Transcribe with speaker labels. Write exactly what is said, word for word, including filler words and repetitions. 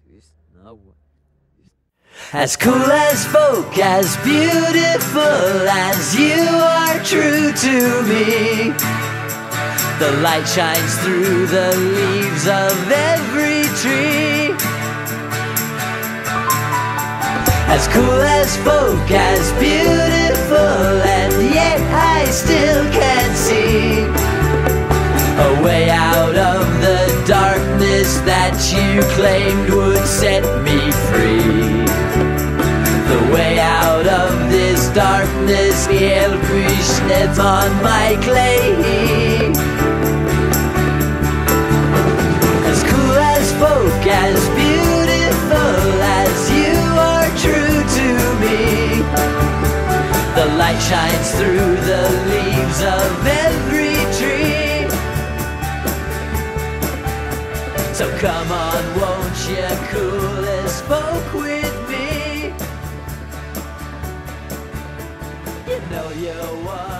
Speaker 1: As cool as folk, as beautiful as you are true to me. The light shines through the leaves of every tree. As cool as folk, as beautiful, and yet I still can't see a way out of the darkness that you claimed would set me free. The way out of this darkness, El Krishnet's on my clay. As cool as folk, as beautiful as you are true to me. The light shines through the leaves of every tree. So come on, won't you cool as folk with me? You know you want